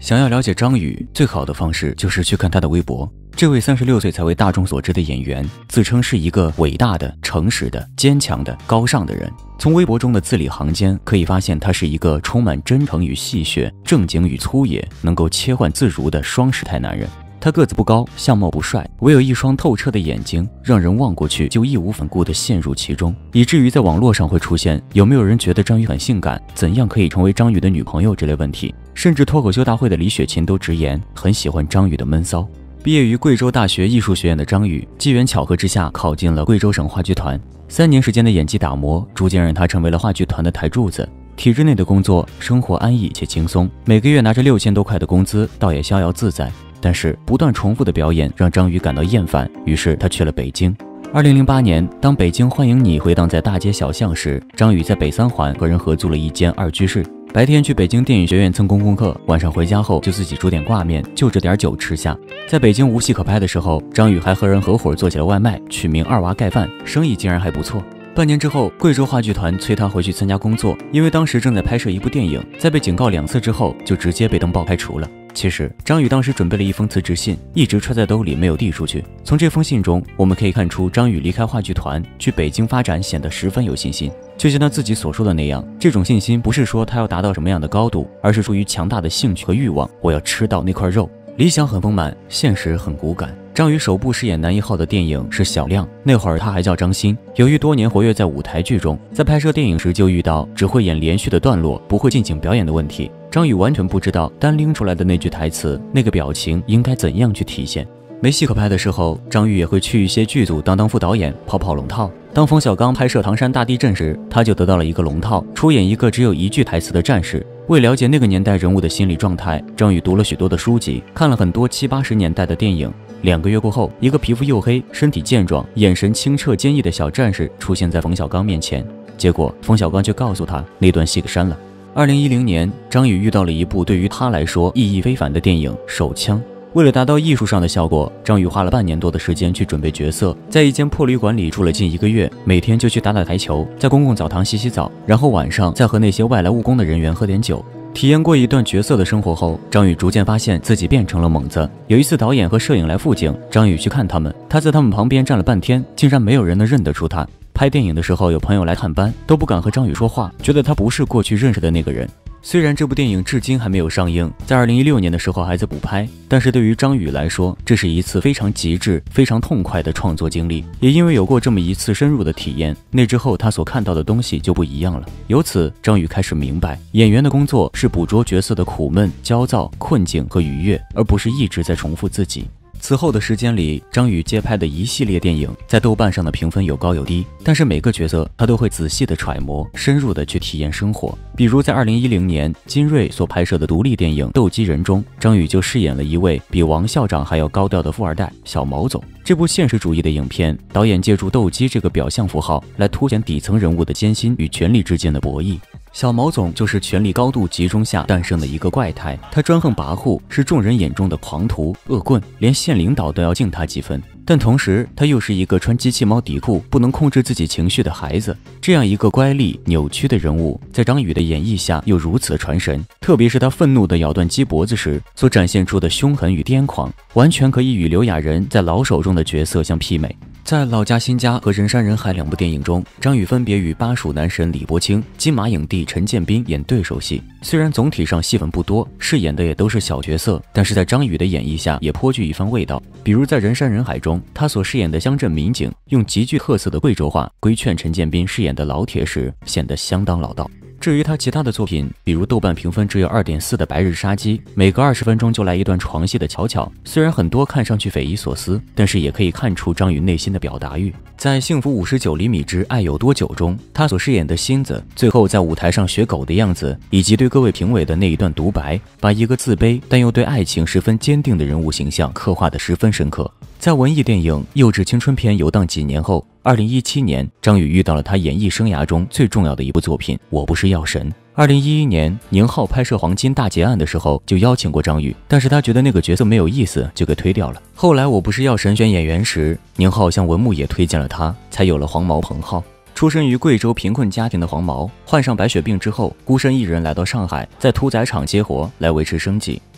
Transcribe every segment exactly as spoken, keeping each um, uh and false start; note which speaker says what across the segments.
Speaker 1: 想要了解张宇，最好的方式就是去看他的微博。这位三十六岁才为大众所知的演员，自称是一个伟大的、诚实的、坚强的、高尚的人。从微博中的字里行间可以发现，他是一个充满真诚与戏谑、正经与粗野，能够切换自如的双时态男人。他个子不高，相貌不帅，唯有一双透彻的眼睛，让人望过去就义无反顾地陷入其中，以至于在网络上会出现有没有人觉得张宇很性感，怎样可以成为张宇的女朋友这类问题。甚至脱口秀大会的李雪琴都直言很喜欢张宇的闷骚。毕业于贵州大学艺术学院的张宇，机缘巧合之下考进了贵州省话剧团。三年时间的演技打磨，逐渐让他成为了话剧团的台柱子。体制内的工作，生活安逸且轻松，每个月拿着六千多块的工资，倒也逍遥自在。但是不断重复的表演让张宇感到厌烦，于是他去了北京。二零零八年，当北京欢迎你回荡在大街小巷时，张宇在北三环和人合租了一间二居室。白天去北京电影学院蹭公共课，晚上回家后就自己煮点挂面，就着点酒吃下。在北京无戏可拍的时候，张宇还和人合伙做起了外卖，取名二娃盖饭，生意竟然还不错。半年之后，贵州话剧团催他回去参加工作，因为当时正在拍摄一部电影，在被警告两次之后，就直接被登报开除了。其实张宇当时准备了一封辞职信，一直揣在兜里没有递出去。从这封信中，我们可以看出张宇离开话剧团去北京发展显得十分有信心。就像他自己所说的那样，这种信心不是说他要达到什么样的高度，而是出于强大的兴趣和欲望，我要吃到那块肉。理想很丰满，现实很骨感。张宇首部饰演男一号的电影是小亮，那会儿他还叫张欣。由于多年活跃在舞台剧中，在拍摄电影时就遇到只会演连续的段落，不会进行表演的问题。张宇完全不知道单拎出来的那句台词、那个表情应该怎样去体现。没戏可拍的时候，张宇也会去一些剧组当当副导演，跑跑龙套。当冯小刚拍摄唐山大地震时，他就得到了一个龙套，出演一个只有一句台词的战士。为了解那个年代人物的心理状态，张宇读了许多的书籍，看了很多七八十年代的电影。两个月过后，一个皮肤黝黑、身体健壮、眼神清澈坚毅的小战士出现在冯小刚面前，结果冯小刚却告诉他那段戏给删了。二零一零年，张宇遇到了一部对于他来说意义非凡的电影《手枪》。为了达到艺术上的效果，张宇花了半年多的时间去准备角色，在一间破旅馆里住了近一个月，每天就去打打台球，在公共澡堂洗洗澡，然后晚上再和那些外来务工的人员喝点酒。体验过一段角色的生活后，张宇逐渐发现自己变成了猛子。有一次导演和摄影来附近，张宇去看他们，他在他们旁边站了半天，竟然没有人能认得出他。拍电影的时候有朋友来探班，都不敢和张宇说话，觉得他不是过去认识的那个人。虽然这部电影至今还没有上映，在二零一六年的时候还在补拍，但是对于张宇来说，这是一次非常极致、非常痛快的创作经历。也因为有过这么一次深入的体验，那之后他所看到的东西就不一样了。由此，张宇开始明白，演员的工作是捕捉角色的苦闷、焦躁、困境和愉悦，而不是一直在重复自己。此后的时间里，张宇接拍的一系列电影在豆瓣上的评分有高有低，但是每个角色他都会仔细的揣摩，深入的去体验生活。比如在二零一零年金瑞所拍摄的独立电影《斗鸡人》中，张宇就饰演了一位比王校长还要高调的富二代小毛总。这部现实主义的影片，导演借助斗鸡这个表象符号来凸显底层人物的艰辛与权力之间的博弈。小毛总就是权力高度集中下诞生的一个怪胎，他专横跋扈，是众人眼中的狂徒恶棍，连县领导都要敬他几分。但同时他又是一个穿机器猫底裤、不能控制自己情绪的孩子。这样一个乖戾扭曲的人物，在张宇的演绎下又如此传神，特别是他愤怒地咬断鸡脖子时所展现出的凶狠与癫狂，完全可以与刘亚仁在老手中的角色相媲美。在老家新家和人山人海两部电影中，张宇分别与巴蜀男神李伯清、金马影帝陈建斌演对手戏。虽然总体上戏份不多，饰演的也都是小角色，但是在张宇的演绎下也颇具一番味道。比如在人山人海中，他所饰演的乡镇民警用极具特色的贵州话规劝陈建斌饰演的老铁时，显得相当老道。至于他其他的作品，比如豆瓣评分只有 二点四 的《白日杀机》，每隔二十分钟就来一段床戏的巧巧，虽然很多看上去匪夷所思，但是也可以看出张宇内心的表达欲。在《幸福五十九厘米之爱有多久》中，他所饰演的星子最后在舞台上学狗的样子，以及对各位评委的那一段独白，把一个自卑但又对爱情十分坚定的人物形象刻画得十分深刻。在文艺电影幼稚青春片游荡几年后，二零一七年，张宇遇到了他演艺生涯中最重要的一部作品《我不是药神》。二零一一年，宁浩拍摄《黄金大劫案》的时候就邀请过张宇，但是他觉得那个角色没有意思，就给推掉了。后来《我不是药神》选演员时，宁浩向文牧野推荐了他，才有了黄毛彭浩。出身于贵州贫困家庭的黄毛，患上白血病之后，孤身一人来到上海，在屠宰场接活来维持生计。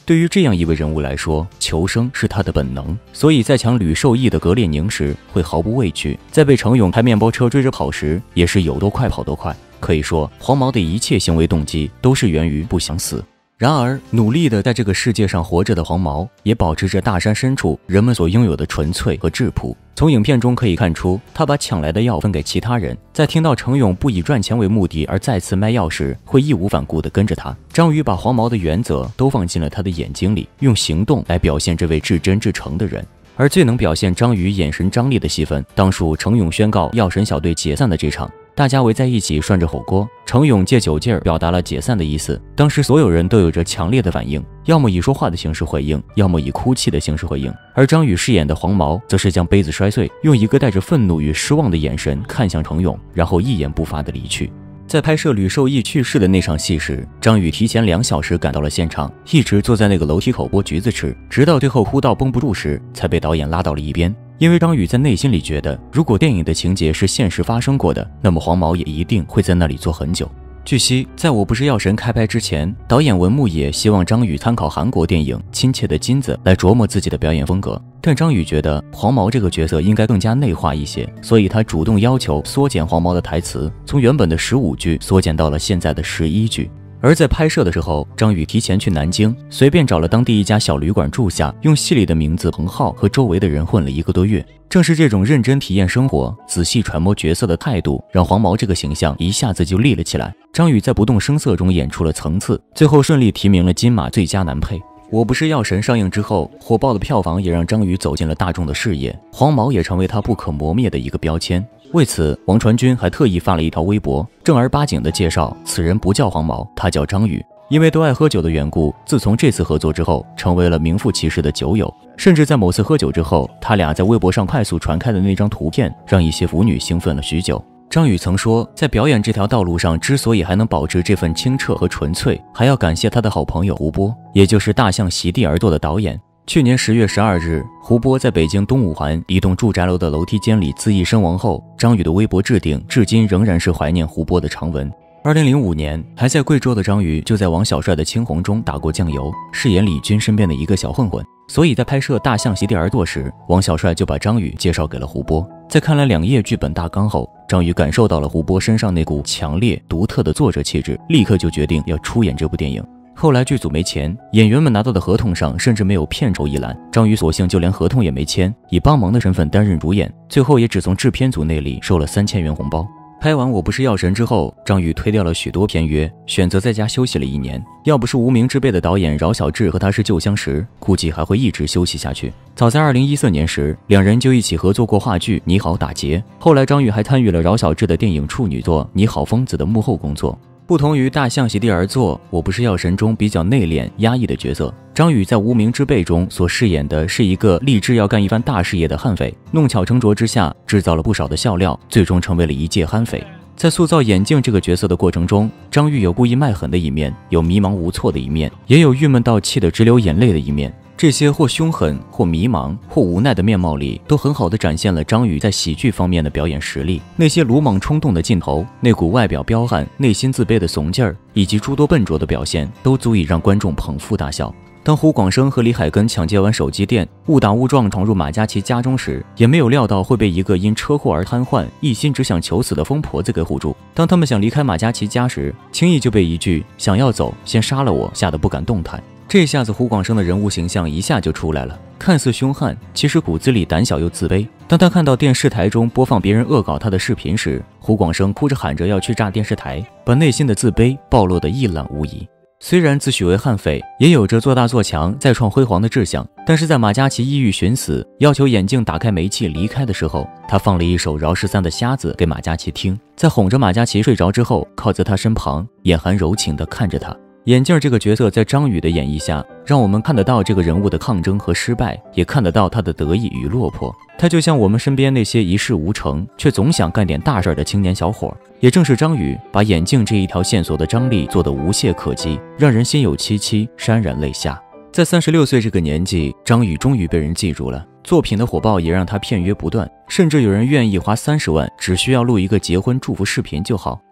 Speaker 1: 对于这样一位人物来说，求生是他的本能，所以在抢吕受益的格列宁时会毫不畏惧，在被程勇开面包车追着跑时也是有多快跑多快。可以说，黄毛的一切行为动机都是源于不想死。然而，努力的在这个世界上活着的黄毛，也保持着大山深处人们所拥有的纯粹和质朴。从影片中可以看出，他把抢来的药分给其他人，在听到程勇不以赚钱为目的而再次卖药时，会义无反顾地跟着他。张宇把黄毛的原则都放进了他的眼睛里，用行动来表现这位至真至诚的人。而最能表现张宇眼神张力的戏份，当属程勇宣告药神小队解散的这场。大家围在一起涮着火锅，程勇借酒劲儿表达了解散的意思。当时所有人都有着强烈的反应，要么以说话的形式回应，要么以哭泣的形式回应。而张宇饰演的黄毛则是将杯子摔碎，用一个带着愤怒与失望的眼神看向程勇，然后一言不发地离去。在拍摄吕受益去世的那场戏时，张宇提前两小时赶到了现场，一直坐在那个楼梯口剥橘子吃，直到最后哭到绷不住时，才被导演拉到了一边。因为张宇在内心里觉得，如果电影的情节是现实发生过的，那么黄毛也一定会在那里坐很久。据悉，在我不是药神开拍之前，导演文牧野希望张宇参考韩国电影《亲切的金子》来琢磨自己的表演风格，但张宇觉得黄毛这个角色应该更加内化一些，所以他主动要求缩减黄毛的台词，从原本的十五句缩减到了现在的十一句。而在拍摄的时候，张宇提前去南京，随便找了当地一家小旅馆住下，用戏里的名字彭浩和周围的人混了一个多月。正是这种认真体验生活、仔细揣摩角色的态度，让黄毛这个形象一下子就立了起来。张宇在不动声色中演出了层次，最后顺利提名了金马最佳男配。我不是药神上映之后，火爆的票房也让张宇走进了大众的视野，黄毛也成为他不可磨灭的一个标签。为此，王传君还特意发了一条微博，正儿八经地介绍此人不叫黄毛，他叫张宇。因为都爱喝酒的缘故，自从这次合作之后，成为了名副其实的酒友。甚至在某次喝酒之后，他俩在微博上快速传开的那张图片，让一些腐女兴奋了许久。张宇曾说，在表演这条道路上，之所以还能保持这份清澈和纯粹，还要感谢他的好朋友胡波，也就是大象席地而坐的导演。去年十月十二日，胡波在北京东五环一栋住宅楼的楼梯间里自缢身亡后，张宇的微博置顶至今仍然是怀念胡波的长文。二零零五年，还在贵州的张宇就在王小帅的《青红》中打过酱油，饰演李军身边的一个小混混。所以在拍摄《大象席地而坐》时，王小帅就把张宇介绍给了胡波。在看了两页剧本大纲后，张宇感受到了胡波身上那股强烈独特的作者气质，立刻就决定要出演这部电影。后来剧组没钱，演员们拿到的合同上甚至没有片酬一栏，张宇索性就连合同也没签，以帮忙的身份担任主演，最后也只从制片组那里收了三千元红包。拍完《我不是药神》之后，张宇推掉了许多片约，选择在家休息了一年。要不是无名之辈的导演饶晓志和他是旧相识，估计还会一直休息下去。早在二零一四年时，两人就一起合作过话剧《你好，打劫》。后来张宇还参与了饶晓志的电影处女作《你好，疯子》的幕后工作。不同于大象席地而坐，我不是药神中比较内敛压抑的角色，张宇在无名之辈中所饰演的是一个立志要干一番大事业的悍匪，弄巧成拙之下制造了不少的笑料，最终成为了一介悍匪。在塑造眼镜这个角色的过程中，张宇有故意卖狠的一面，有迷茫无措的一面，也有郁闷到气得直流眼泪的一面。这些或凶狠或迷茫或无奈的面貌里，都很好地展现了张宇在喜剧方面的表演实力。那些鲁莽冲动的劲头，那股外表彪悍内心自卑的怂劲儿，以及诸多笨拙的表现，都足以让观众捧腹大笑。当胡广生和李海根抢劫完手机店，误打误撞闯入马嘉祺家中时，也没有料到会被一个因车祸而瘫痪、一心只想求死的疯婆子给唬住。当他们想离开马嘉祺家时，轻易就被一句“想要走，先杀了我”吓得不敢动弹。这下子胡广生的人物形象一下就出来了，看似凶悍，其实骨子里胆小又自卑。当他看到电视台中播放别人恶搞他的视频时，胡广生哭着喊着要去炸电视台，把内心的自卑暴露得一览无遗。虽然自诩为悍匪，也有着做大做强、再创辉煌的志向，但是在马嘉祺意欲寻死，要求眼镜打开煤气离开的时候，他放了一首饶十三的《瞎子》给马嘉祺听，在哄着马嘉祺睡着之后，靠在他身旁，眼含柔情地看着他。眼镜这个角色在张宇的演绎下，让我们看得到这个人物的抗争和失败，也看得到他的得意与落魄。他就像我们身边那些一事无成却总想干点大事的青年小伙。也正是张宇把眼镜这一条线索的张力做得无懈可击，让人心有戚戚，潸然泪下。在三十六岁这个年纪，张宇终于被人记住了，作品的火爆也让他片约不断，甚至有人愿意花三十万，只需要录一个结婚祝福视频就好。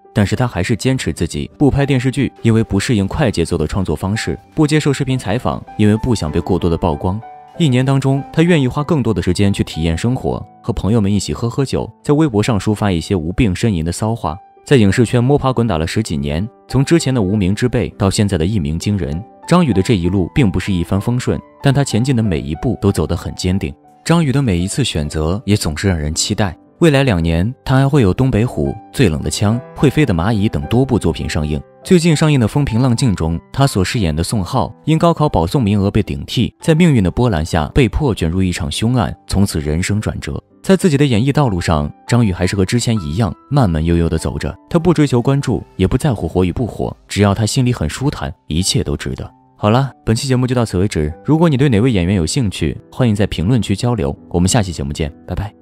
Speaker 1: 但是他还是坚持自己不拍电视剧，因为不适应快节奏的创作方式；不接受视频采访，因为不想被过多的曝光。一年当中，他愿意花更多的时间去体验生活，和朋友们一起喝喝酒，在微博上抒发一些无病呻吟的骚话。在影视圈摸爬滚打了十几年，从之前的无名之辈到现在的一鸣惊人，张宇的这一路并不是一帆风顺，但他前进的每一步都走得很坚定。张宇的每一次选择也总是让人期待。未来两年，他还会有《东北虎》、《最冷的枪》、《会飞的蚂蚁》等多部作品上映。最近上映的《风平浪静》中，他所饰演的宋浩因高考保送名额被顶替，在命运的波澜下被迫卷入一场凶案，从此人生转折。在自己的演艺道路上，张宇还是和之前一样慢慢悠悠地走着。他不追求关注，也不在乎火与不火，只要他心里很舒坦，一切都值得。好了，本期节目就到此为止。如果你对哪位演员有兴趣，欢迎在评论区交流。我们下期节目见，拜拜。